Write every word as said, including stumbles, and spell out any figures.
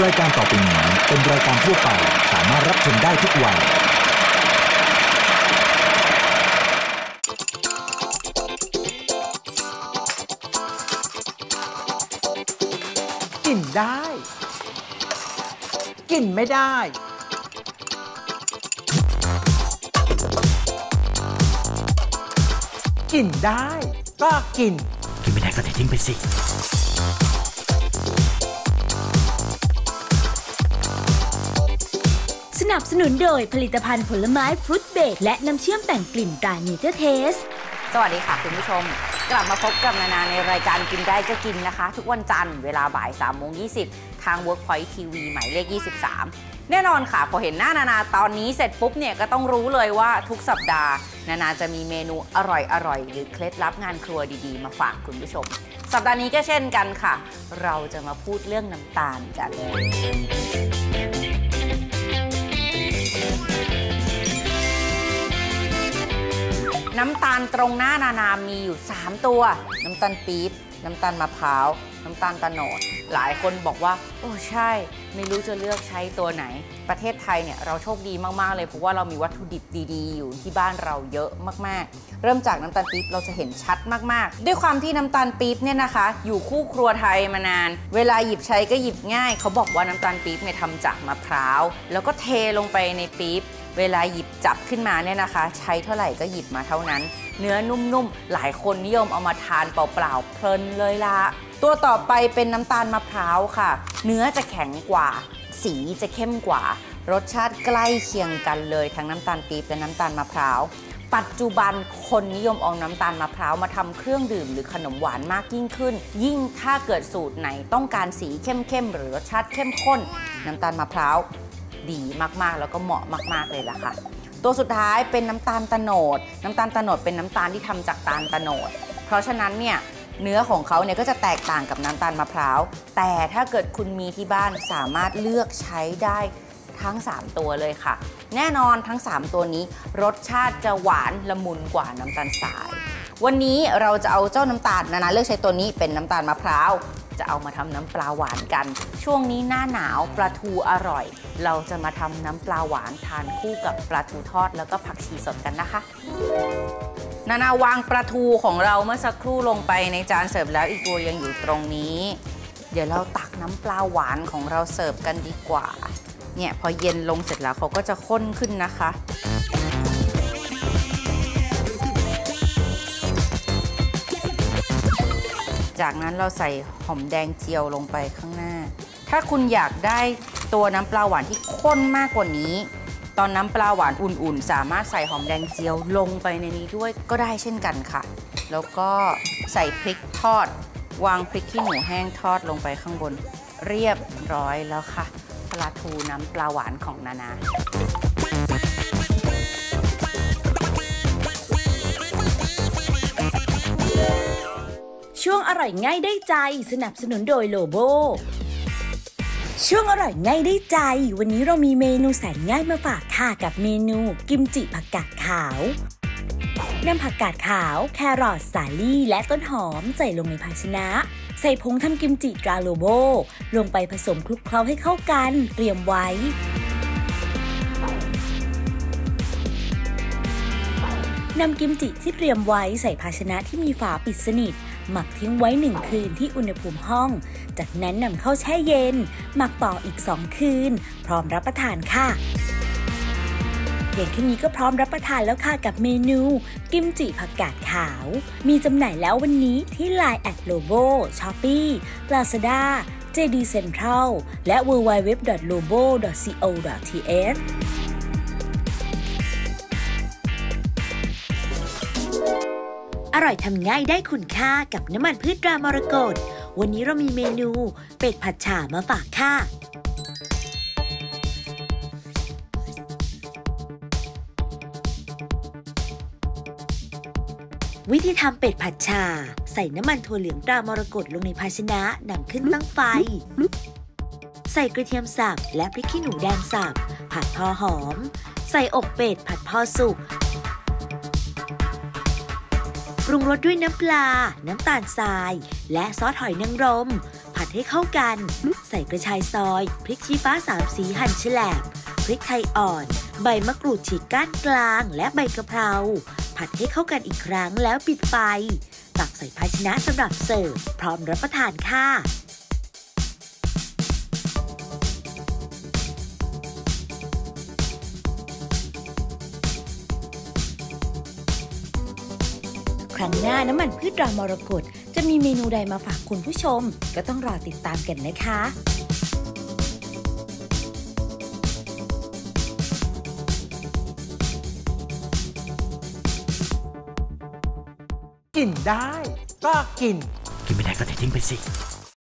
รายการต่อไปนี้เป็นรายการทั่วไปสามารถรับชมได้ทุกวัยกินได้กินไม่ได้กินได้ก็กินกินไม่ได้ก็ทิ้งไปสิสนับสนุนโดยผลิตภัณฑ์ผลไม้ฟรุตเบรดและน้ำเชื่อมแต่งกลิ่นตราเนเจอร์เทสสวัสดีค่ะคุณผู้ชมกลับมาพบกับนานาในรายการกินได้ก็กินนะคะทุกวันจันทร์เวลาบ่ายสามโมงยี่สิบทาง Workpoint ที วี หมายเลขยี่สิบสามแน่นอนค่ะพอเห็นหน้านานาตอนนี้เสร็จปุ๊บเนี่ยก็ต้องรู้เลยว่าทุกสัปดาห์นานาจะมีเมนูอร่อยๆหรือเคล็ดลับงานครัวดีๆมาฝากคุณผู้ชมสัปดาห์นี้ก็เช่นกันค่ะเราจะมาพูดเรื่องน้ำตาลกันน้ำตาลตรงหน้านานามีอยู่สามตัวน้ำตาลปี๊บน้ำตาลมะพร้าวน้ำตาลตะโนดหลายคนบอกว่าโอ้ใช่ไม่รู้จะเลือกใช้ตัวไหนประเทศไทยเนี่ยเราโชคดีมากๆเลยเพราะว่าเรามีวัตถุดิบดีๆอยู่ที่บ้านเราเยอะมากๆเริ่มจากน้ำตาลปี๊บเราจะเห็นชัดมากๆด้วยความที่น้ำตาลปี๊บเนี่ยนะคะอยู่คู่ครัวไทยมานานเวลาหยิบใช้ก็หยิบง่ายเขาบอกว่าน้ำตาลปี๊บเนี่ยทำจากมะพร้าวแล้วก็เทลงไปในปี๊บเวลาหยิบจับขึ้นมาเนี่ยนะคะใช้เท่าไหร่ก็หยิบมาเท่านั้นเนื้อนุ่มๆหลายคนนิยมเอามาทานเปล่าๆเพลินเลยละตัวต่อไปเป็นน้ำตาลมะพร้าวค่ะเนื้อจะแข็งกว่าสีจะเข้มกว่ารสชาติใกล้เคียงกันเลยทั้งน้ำตาลปี๊บและน้ำตาลมะพร้าวปัจจุบันคนนิยมเอาน้ำตาลมะพร้าวมาทำเครื่องดื่มหรือขนมหวานมากยิ่งขึ้นยิ่งถ้าเกิดสูตรไหนต้องการสีเข้มๆหรือรสชาติเข้มข้นน้ำตาลมะพร้าวดีมากๆแล้วก็เหมาะมากๆเลยล่ะค่ะตัวสุดท้ายเป็นน้ำตาลตะโนดน้ำตาลตะโนดเป็นน้ำตาลที่ทำจากตาลตะโนดเพราะฉะนั้นเนี่ยเนื้อของเขาเนี่ยก็จะแตกต่างกับน้ำตาลมะพร้าวแต่ถ้าเกิดคุณมีที่บ้านสามารถเลือกใช้ได้ทั้งสามตัวเลยค่ะแน่นอนทั้งสามตัวนี้รสชาติจะหวานละมุนกว่าน้ำตาลทรายวันนี้เราจะเอาเจ้าน้ำตาลนานาเลือกใช้ตัวนี้เป็นน้ำตาลมะพร้าวจะเอามาทำน้ำปลาหวานกันช่วงนี้หน้าหนาวปลาทูอร่อยเราจะมาทำน้ำปลาหวานทานคู่กับปลาทูทอดแล้วก็ผักชีสดกันนะคะนานาวางปลาทูของเราเมื่อสักครู่ลงไปในจานเสิร์ฟแล้วอีกตัวยังอยู่ตรงนี้เดี๋ยวเราตักน้ำปลาหวานของเราเสิร์ฟกันดีกว่าเนี่ยพอเย็นลงเสร็จแล้วเขาก็จะข้นขึ้นนะคะจากนั้นเราใส่หอมแดงเจียวลงไปข้างหน้าถ้าคุณอยากได้ตัวน้ำปลาหวานที่ข้นมากกว่านี้ตอนน้ำปลาหวานอุ่นๆสามารถใส่หอมแดงเจียวลงไปในนี้ด้วยก็ได้เช่นกันค่ะแล้วก็ใส่พริกทอดวางพริกขี้หนูแห้งทอดลงไปข้างบนเรียบร้อยแล้วค่ะปลาทูน้ำปลาหวานของนานาช่วงอร่อยง่ายได้ใจสนับสนุนโดยโลโบช่วงอร่อยง่ายได้ใจวันนี้เรามีเมนูแสนง่ายมาฝากค่ะกับเมนูกิมจิผักกาดขาวนำผักกาดขาวแครอทสาลี่และต้นหอมใส่ลงในภาชนะใส่ผงทำกิมจิตราโลโบลงไปผสมคลุกเคล้าให้เข้ากันเตรียมไว้นำกิมจิที่เตรียมไว้ใส่ภาชนะที่มีฝาปิดสนิทหมักทิ้งไว้หนึ่งคืนที่อุณหภูมิห้องจากนั้นนำเข้าแช่เย็นหมักต่ออีกสองคืนพร้อมรับประทานค่ะเพียงแค่นี้ก็พร้อมรับประทานแล้วค่ะกับเมนูกิมจิผักกาดขาวมีจำหน่ายแล้ววันนี้ที่ ไลน์ แอท โลโบ Shopee Lazada เจ ดี Central และ ดับเบิลยู ดับเบิลยู ดับเบิลยู ดอท โลโบ ดอท ซี โอ ดอท ที เอชอร่อยทำง่ายได้คุณค่ากับน้ำมันพืชตรามรกตวันนี้เรามีเมนูเป็ดผัดฉ่ามาฝากค่ะวิธีทำเป็ดผัดฉ่าใส่น้ำมันถั่วเหลืองตรามรกตลงในภาชนะนำขึ้นตั้งไฟใส่กระเทียมสับและพริกขี้หนูแดงสับผัดพอหอมใส่อกเป็ดผัดพอสุกปรุงรสด้วยน้ำปลาน้ำตาลทรายและซอสหอยนางรมผัดให้เข้ากันใส่กระชายซอยพริกชี้ฟ้าสามสีหั่นแฉลบพริกไทยอ่อนใบมะกรูดฉีกก้านกลางและใบกะเพราผัดให้เข้ากันอีกครั้งแล้วปิดไฟตักใส่ภาชนะสำหรับเสิร์ฟพร้อมรับประทานค่ะครั้งหน้าน้ำมันพืชตรามรกตจะมีเมนูใดมาฝากคุณผู้ชมก็ต้องรอติดตามกันนะคะกินได้ก็กินกินไม่ได้ก็เททิ้งไปสิ